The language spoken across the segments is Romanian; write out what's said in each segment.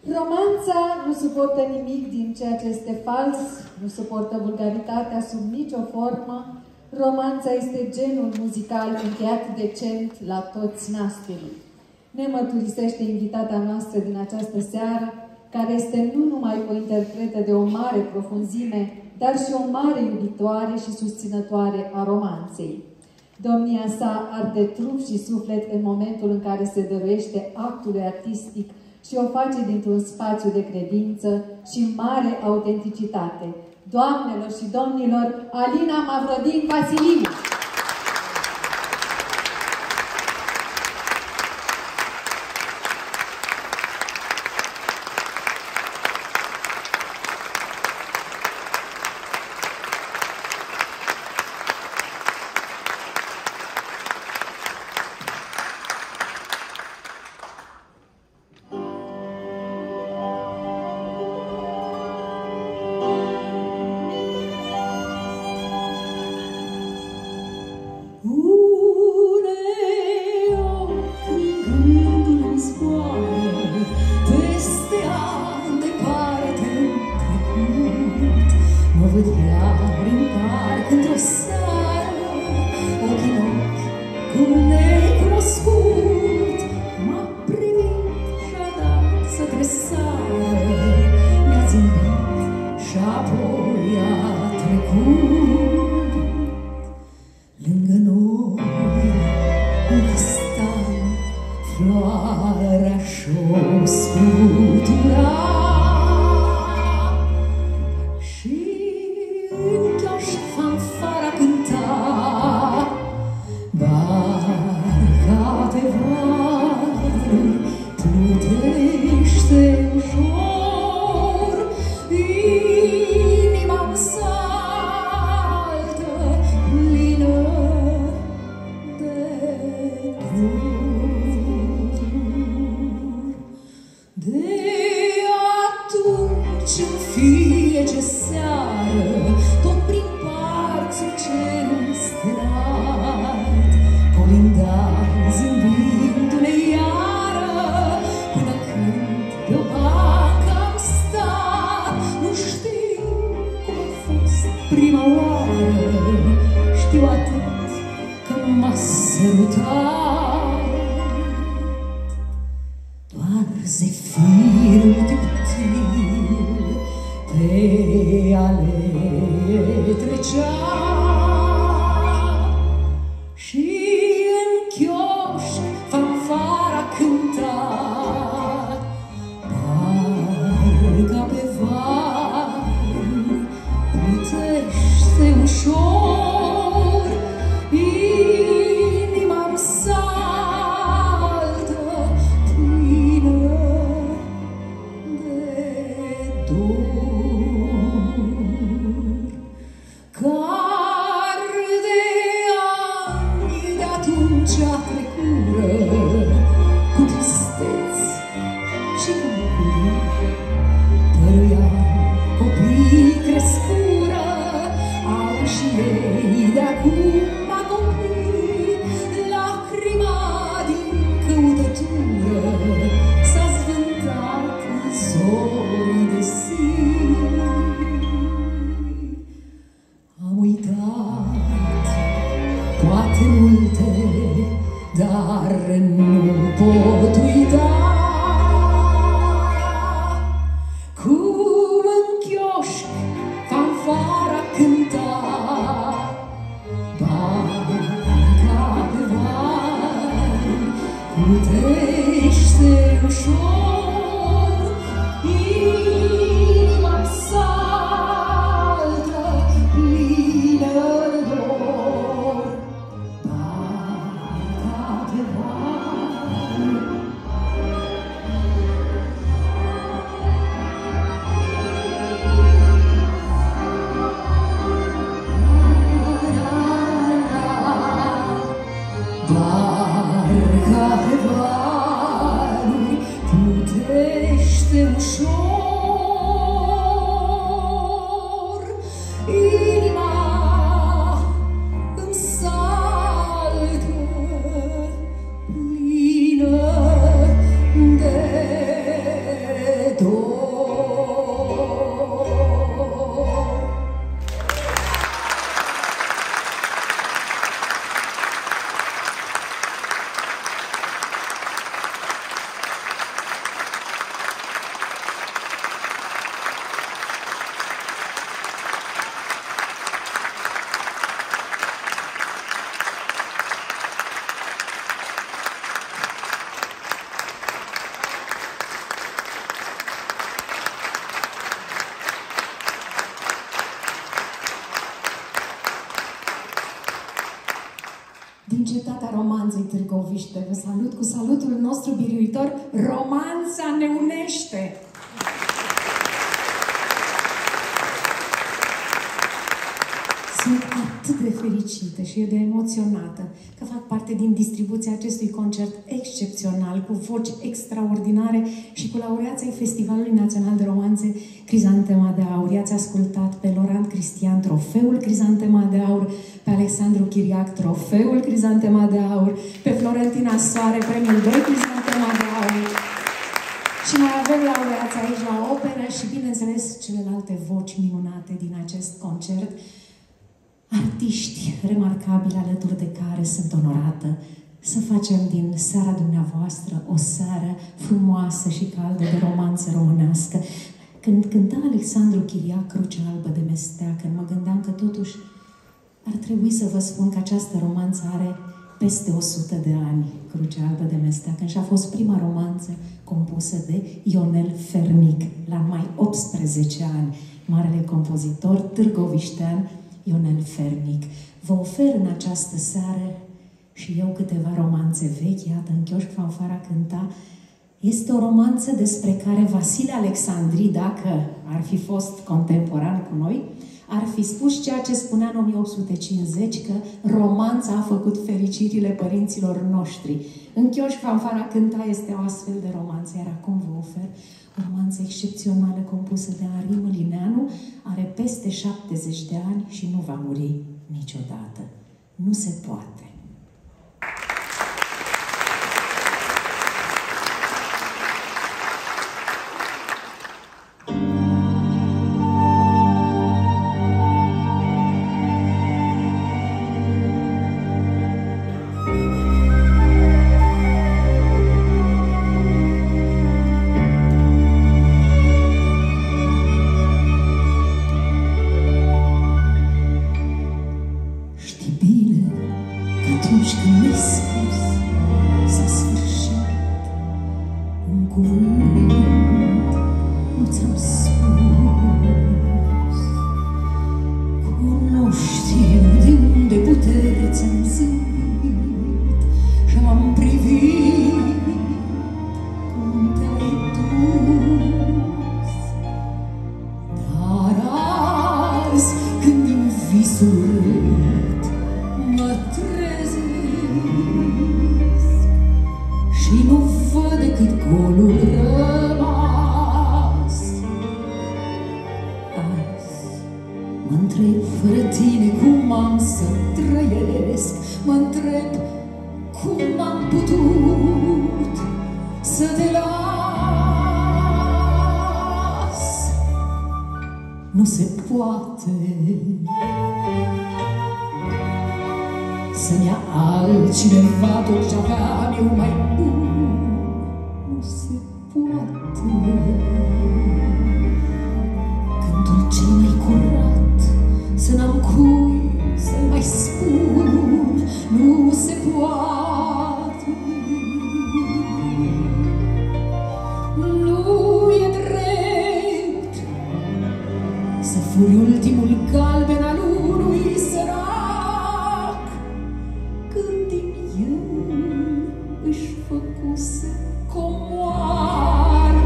Romanța nu suportă nimic din ceea ce este fals, nu suportă vulgaritatea sub nicio formă. Romanța este genul muzical încheiat decent la toți nasturii. Ne mărturisește invitata noastră din această seară, care este nu numai o interpretă de o mare profunzime, dar și o mare iubitoare și susținătoare a romanței. Domnia sa arde trup și suflet în momentul în care se dăruiește actului artistic și o face dintr-un spațiu de credință și mare autenticitate. Doamnelor și domnilor, Alina Mavrodin Vasiliu! unește. Vă salut cu salutul nostru biruitor. Romanța ne unește! Sunt atât de fericită și de emoționată că fac parte din distribuția acestui concert excepțional, cu voci extraordinare și cu laureații Festivalului Național de Romanțe Crizantema de Aur. I-ați ascultat pe Laurent Cristian, trofeul Crizantema de Aur, pe Alexandru Chiriac, trofeul Crizantema de Aur, pe Florentina Soare, premiul 2 Crizantema de Aur. Și mai avem laureați aici la operă și, bineînțeles, celelalte voci minunate din acest concert. Artiști remarcabili alături de care sunt onorată să facem din seara dumneavoastră o seară frumoasă și caldă de romanță românească. Când cânta Alexandru Chiriac Crucea albă de mesteacă, mă gândeam că totuși ar trebui să vă spun că această romanță are peste 100 de ani, Crucea albă de mesteacă, și a fost prima romanță compusă de Ionel Fernic, la mai 18 ani, marele compozitor târgoviștean Ionel Fernic. Vă ofer în această seară și eu câteva romanțe vechi. Iată, În chioșc fanfara cânta. Este o romanță despre care Vasile Alexandri, dacă ar fi fost contemporan cu noi, ar fi spus ceea ce spunea în 1850, că romanța a făcut fericirile părinților noștri. În chioșc fanfara cânta este o astfel de romanță, iar acum vă ofer o romanță excepțională compusă de Henri Mălineanu, are peste 70 de ani și nu va muri niciodată. Nu se poate. Nu se poate să-mi ia altcineva tot ce aveam eu mai bun. Nu se poate. Gândul cel mai curat să n-am cui să-l mai spun. Nu se poate. Nu e drept să furi ultimul galben al unui sărac, când din el își făcuse comoara.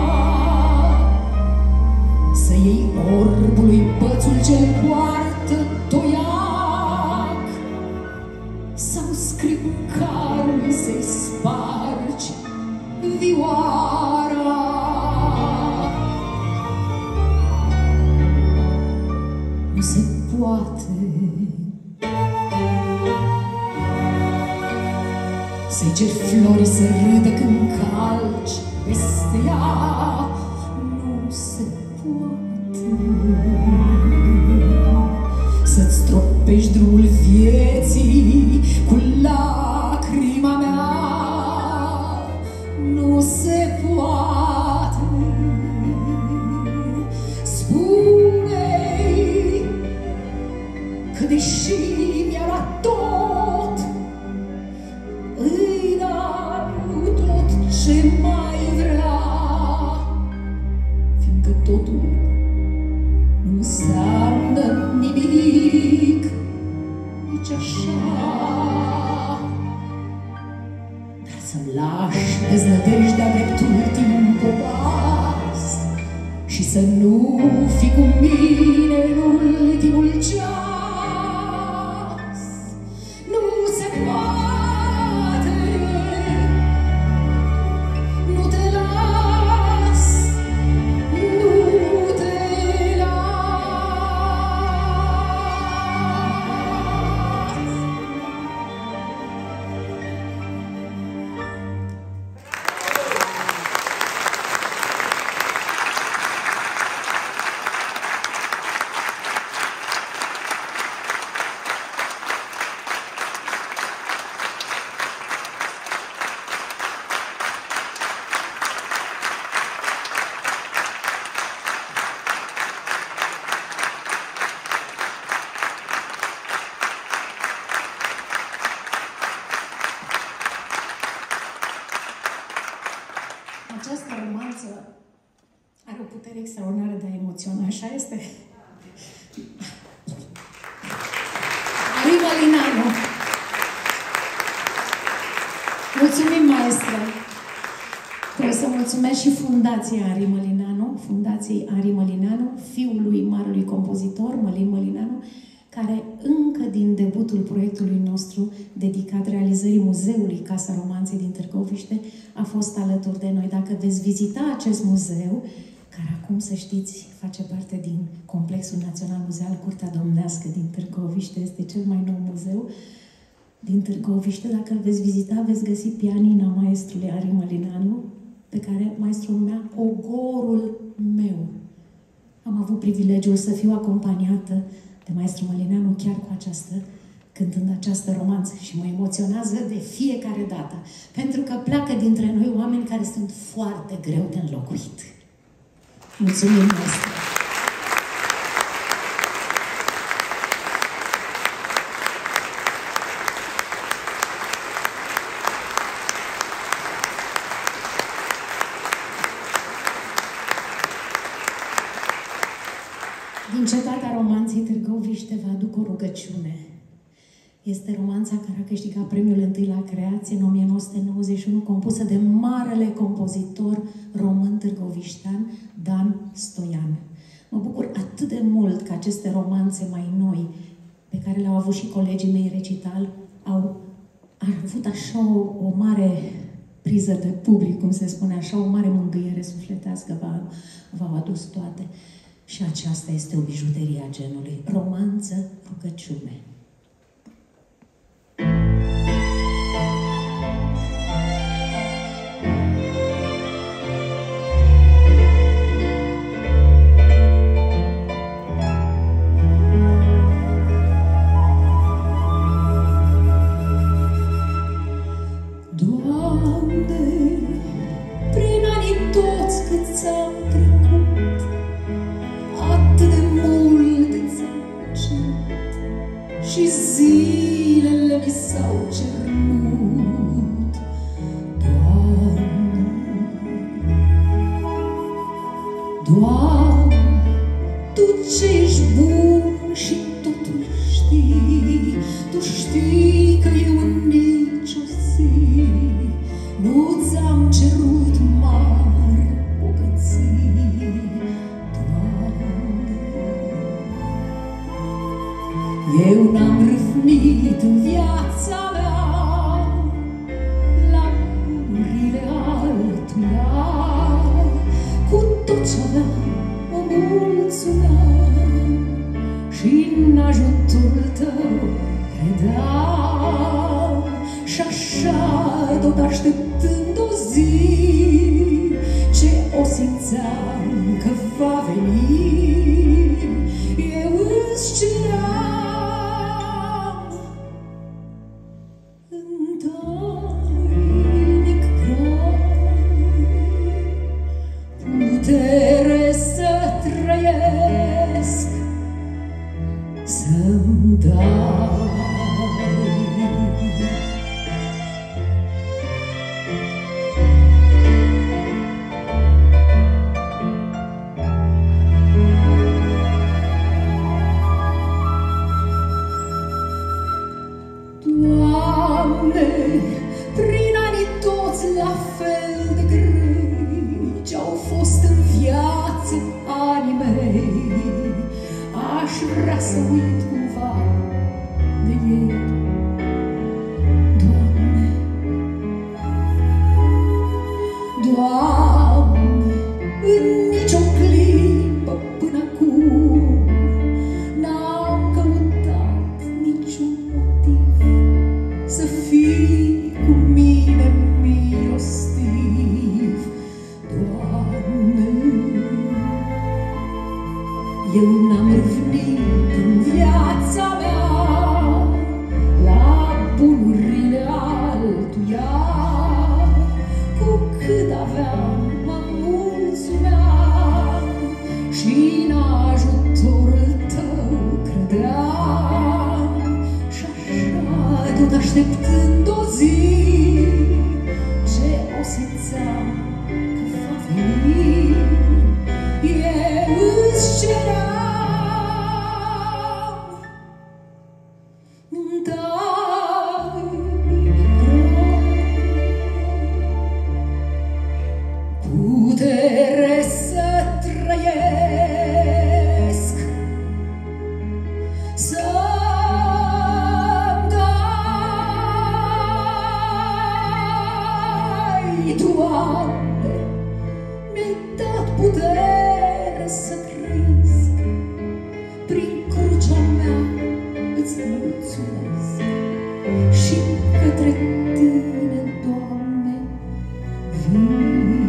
Să iei orbului bățul ce-l poartă toiac, sau scripcarului să-i spargi vioara. Nu se poate să-i ceri florii să râdă când calci peste ea. Nu se poate să-ți stropești drumul vieții cu lacrima mea. Nu se poate. Spune-i că deși mi-a luat tot, îi dau tot ce mai vrea, fiindcă totul nu înseamnă nimic nici așa. să nu fii cu mine în ultimul ceas. Nu se poate, nu te las, nu te las. Această romanță are o putere extraordinară de a emoționa, așa este? Arriva Linanu! Mulțumim, maestre! Trebuie să mulțumesc și Fundației Ari Mălinanu, Fundației Ari Mălinanu, fiului marelui compozitor, Mălin Mălinanu, care încă din debutul proiectului nostru, dedicat realizării Muzeului Casa Romanței din Târgoviște, a fost alături de noi. Dacă veți vizita acest muzeu, care acum, să știți, face parte din Complexul Național Muzeal Curtea Domnească din Târgoviște, este cel mai nou muzeu din Târgoviște. Dacă îl veți vizita, veți găsi pianina maestrului Ari Mălinanu, pe care maestrul numea Ogorul meu. Am avut privilegiul să fiu acompaniată de maestru Mălineanu chiar cu această, cântând această romanță și mă emoționează de fiecare dată, pentru că pleacă dintre noi oameni care sunt foarte greu de înlocuit. Mulțumim, maestru! Din Cetatea Romanței Târgoviște vă aduc o rugăciune. Este romanța care a câștigat premiul întâi la creație în 1991, compusă de marele compozitor român târgoviștean Dan Stoian. Mă bucur atât de mult că aceste romanțe mai noi, pe care le-au avut și colegii mei recital, au avut așa o mare priză de public, cum se spune, așa o mare mângâiere sufletească, v-au adus toate. Și aceasta este o bijuterie a genului. Romanță, rugăciune. Doamne, prin anii toți cât ți-am trecut, atât de mult ți-am cerut și zilele mi s-au cernut. Doamne, Doamne, Tu ce ești bun și totul știi, Tu știi că eu în nicio zi nu ți-am cerut mari bogății. Eu n-am râvnit în viața mea la bunurile altuia, cu tot ce aveam o mulțumeam și în ajutorul Tău credeam. Și așa, tot așteptând o zi ce o simțeam că va veni, eu îți ceream în tainic grai putere să trăiesc, să-mi dai. Doamne, prin anii toți la fel de grei ce-au fost în viață mei, aș vrea să uit cumva de ei. Doamne, Doamne, în nicio clipă până acum n-am căutat niciun motiv să fii cu mine milostiv. Doamne, eu n-am râvnit în viața mea la bunurile altuia, cu cât aveam mă mulțumeam și în ajutorul tău credeam. Și așa, tot așteptând o zi ce o simțeam că va veni, eu îți ceream în taină putere să trăiesc, să-mi dai, Doamne, mi-ai dat putere să trăiesc, prin crucea mea îți mulțumesc și către tine, Doamne, vin.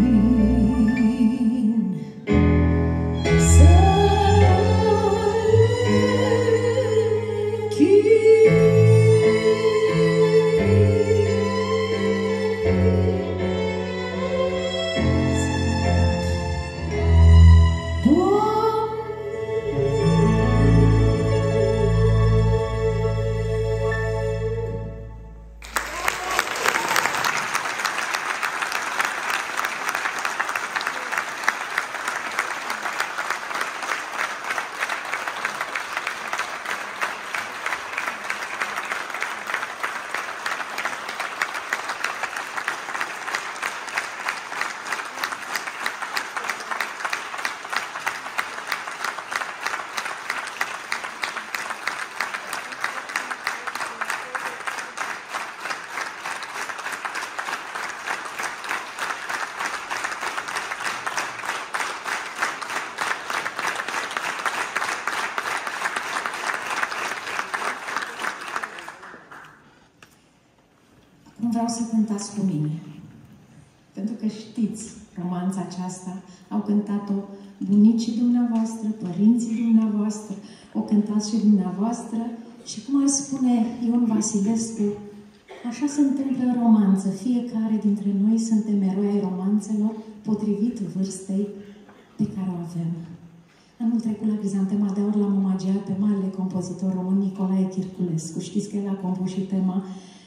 Vreau să cântați cu mine, pentru că știți, romanța aceasta au cântat-o bunicii dumneavoastră, părinții dumneavoastră, o cântați și dumneavoastră și, cum ar spune Ion Vasilescu, așa se întâmplă în romanță. Fiecare dintre noi suntem eroi ai romanțelor potrivit vârstei pe care o avem. Anul trecut la Crizantema de Aur l-am omagiat pe marele compozitor român Nicolae Chirculescu. Știți că el a compus și tema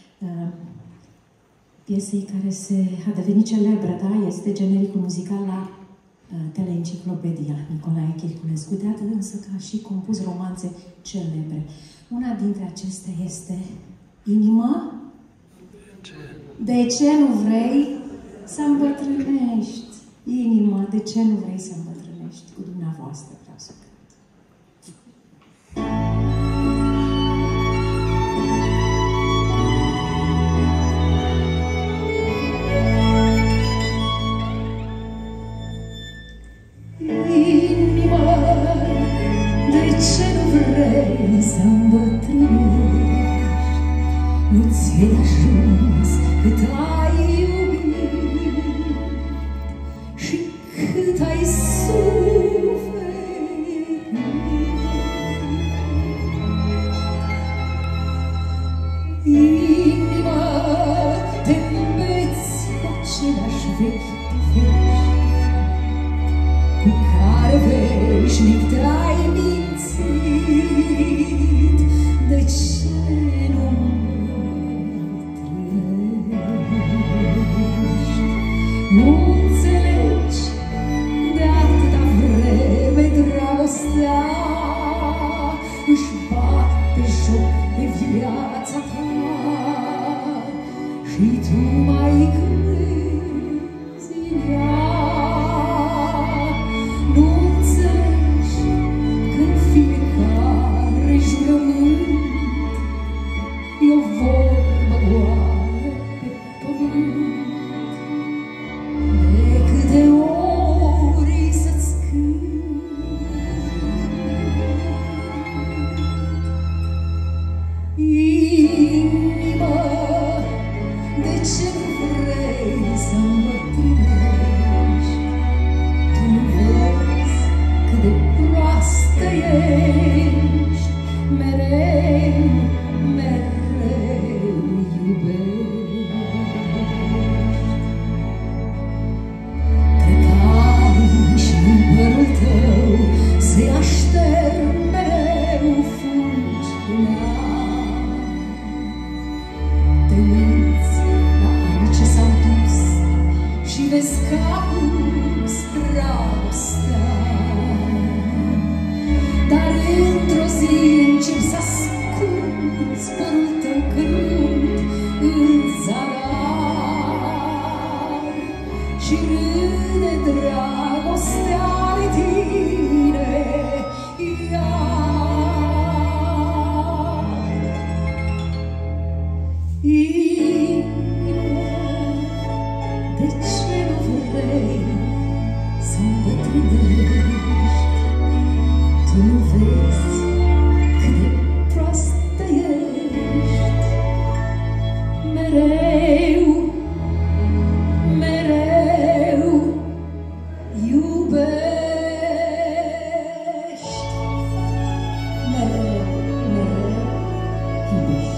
piesei care a devenit celebră, da? Este genericul muzical la Teleenciclopedia Nicolae Chirculescu. De atât însă că a și compus romanțe celebre. Una dintre acestea este Inimă? De ce nu vrei să îmbătrânești? Inimă, de ce nu vrei să îmbătrânești? Cu dumneavoastră vreau să cânt. Să îmbătrânești, nu ți-ai ajuns cât ai iubit și cât ai suferit. Inima, te îmbeți cu aceleași vechi povești cu care veșnic te-ai mințit. De ce nu trăiești? Nu înțelegi de atâta vreme dragostea își bate joc de viața ta și tu mai crezi în ea. Nu înțelegi simți părul tău cărunt în zadar și râde dragostea de tine iar. De ce nu vrei să îmbătrânești? Tu nu vezi cât de proastă ești. Mereu, mereu iubești. Mereu, mereu iubești.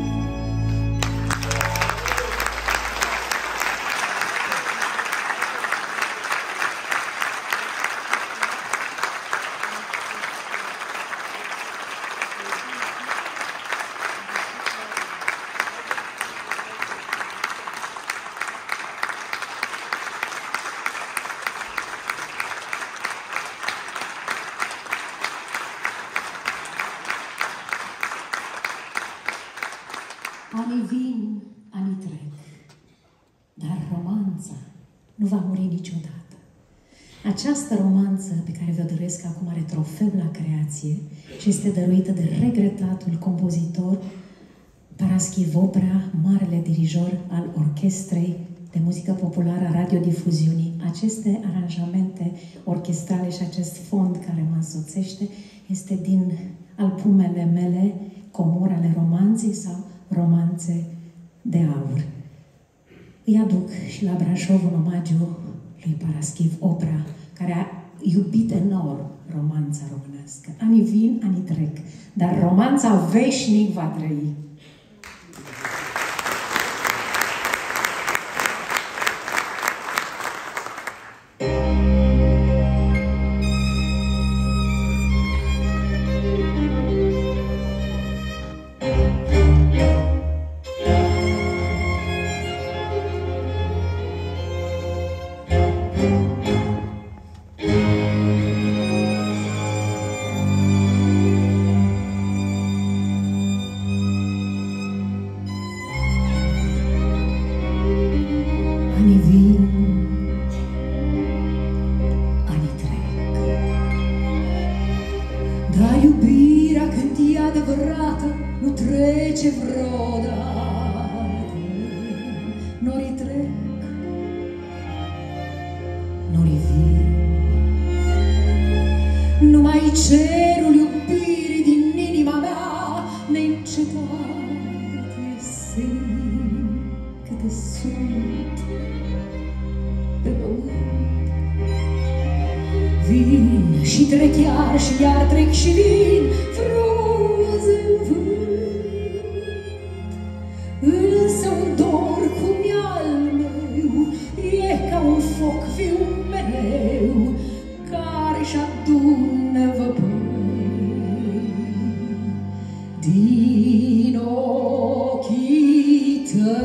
Anii vin, anii trec, dar romanța nu va muri niciodată. Această romanță pe care vă doresc acum are trofeu la creație și este dăruită de regretatul compozitor Paraschiv Oprea, marele dirijor al Orchestrei de Muzică Populară a Radiodifuziunii. Aceste aranjamente orchestrale și acest fond care mă însoțește este din albumele mele Comori ale romanței sau Romanțe de aur. Îi aduc și la Brașov un omagiu lui Paraschiv Oprea, care a iubit enorm romanța românească. Anii vin, anii trec, dar romanța veșnic va trăi. Anii vin, anii trec, dar iubirea când e adevărată nu trece vreodată. Norii trec, norii vin, numai cerul iubirii din inima mea neîncetat simt câte sunt pe pământ. Vin și trec iar și iar trec și vin frunze în vânt. Însă un dor cum e al meu e ca un foc viu mereu care-și adună văpăi din ochii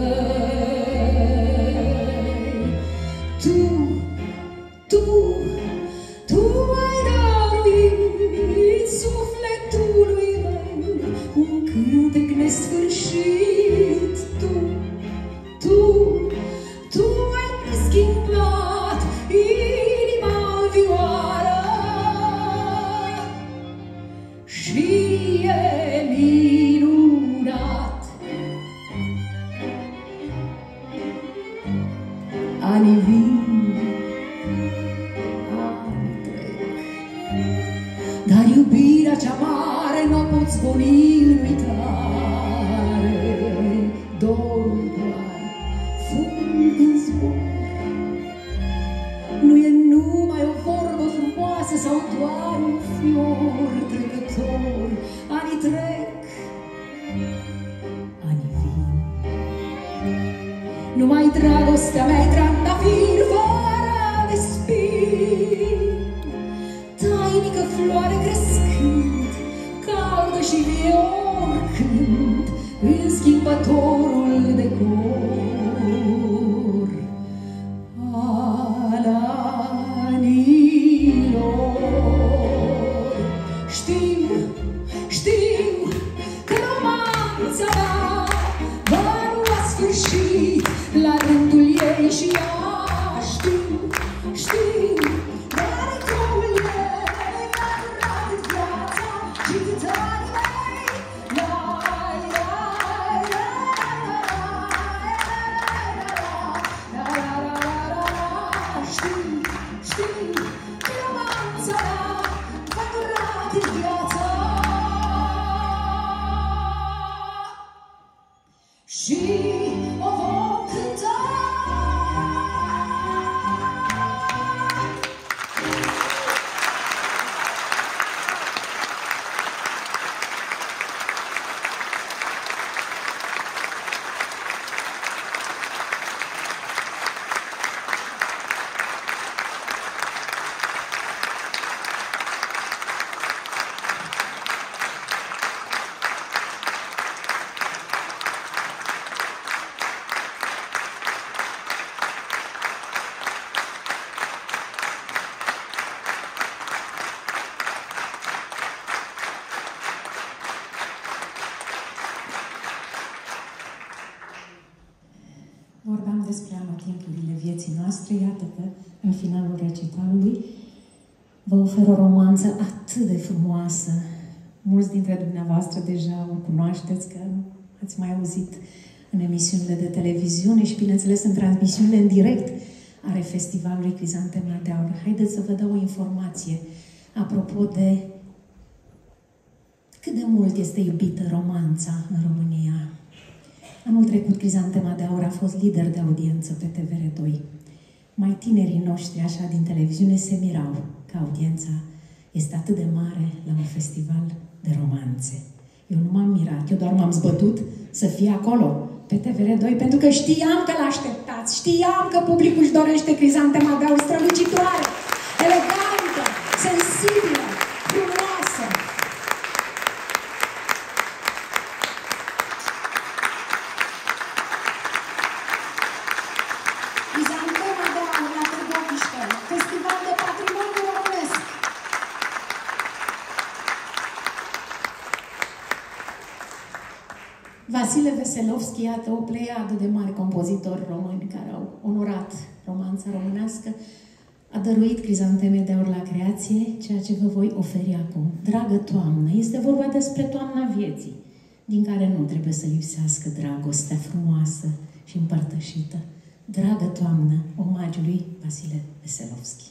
tăi. Tu ai dăruit sufletului meu un cântec nesfârșit. Tu ai schimbat inima vioară și e minunat. Anii vin, anii trec, dar iubirea cea mare n-o poți goni în uitare. Dorul doar fulg în zbor, nu e numai o vorbă frumoasă sau doar un fior trecător. Anii trec, anii vin, numai dragostea mea e trandafir fără de spin, tainică floare crescând, caldă și vie oricând, în schimbătorul decor al anilor. Știu că romanța festivalului. Vă ofer o romanță atât de frumoasă. Mulți dintre dumneavoastră deja o cunoașteți, că ați mai auzit în emisiunile de televiziune și, bineînțeles, în transmisiunile în direct ale Festivalului Crizantema de Aur. Haideți să vă dau o informație apropo de cât de mult este iubită romanța în România. Anul trecut, Crizantema de Aur a fost lider de audiență pe TVR2. Mai tinerii noștri, așa, din televiziune, se mirau că audiența este atât de mare la un festival de romanțe. Eu nu m-am mirat, eu doar m-am zbătut să fie acolo, pe TVR2, pentru că știam că l-așteptați, știam că publicul își dorește Crizantema de Aur strălucitoare, elegantă, sensibilă, frumoasă. Crizantema de Aur la Târgoviște, Festival de Patrimoniu Românesc. Vasile Veselovski, iată, o pleiadă de mari compozitori români care au onorat romanța românească, a dăruit Crizanteme de Aur la creație, ceea ce vă voi oferi acum. Dragă toamnă, este vorba despre toamna vieții, din care nu trebuie să lipsească dragostea frumoasă și împărtășită. Dragă toamnă, omagiul lui Vasile Veselovski.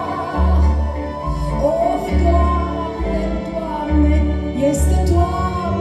Este toamnă.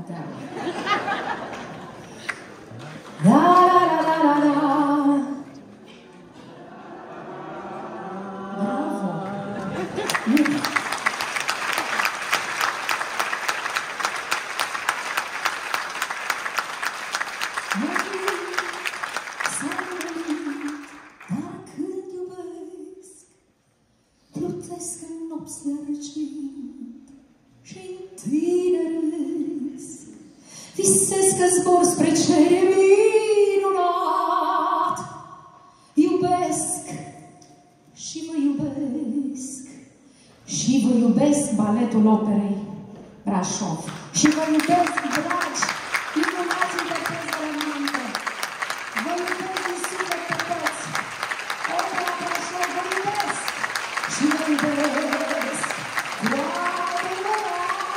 Da. Da, da, da, da, da, da. Bravo! Plutesc în nopți răcind și-n tineresc. Visez că zbor spre cer minunat. Iubesc și vă iubesc. Și vă iubesc, Baletul Operei Brașov. Și vă iubesc, dragi, minunați interpreți de la minte. Vă iubesc din suflet pe toți. Opera Brașov, vă iubesc. Și vă iubesc. Toată lumea.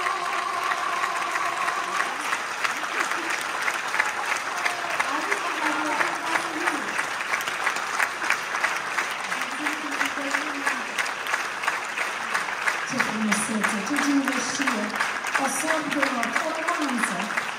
Ce frumusețe, ce gingășie, o somn de not, o romanță.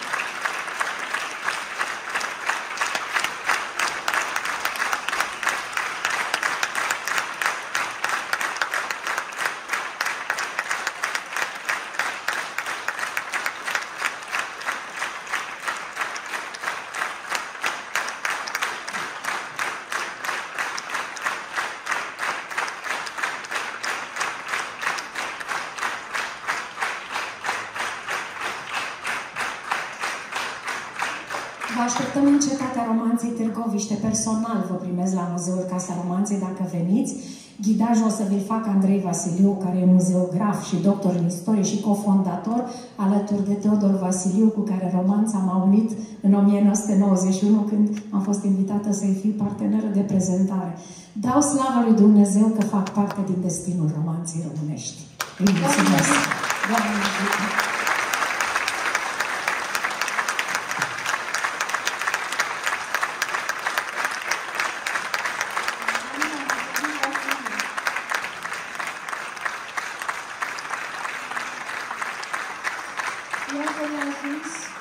Vă așteptăm în Cetatea Romanței Târgoviște. Personal vă primesc la Muzeul Casa Romanței dacă veniți. Ghidajul o să vi-l fac Andrei Vasiliu, care e muzeograf și doctor în istorie și cofondator, alături de Teodor Vasiliu, cu care romanța m-a unit în 1991, când am fost invitată să-i fiu parteneră de prezentare. Dau slavă lui Dumnezeu că fac parte din destinul romanței românești. Îi mulțumesc! Doamne ajută! Iată ne-a ajuns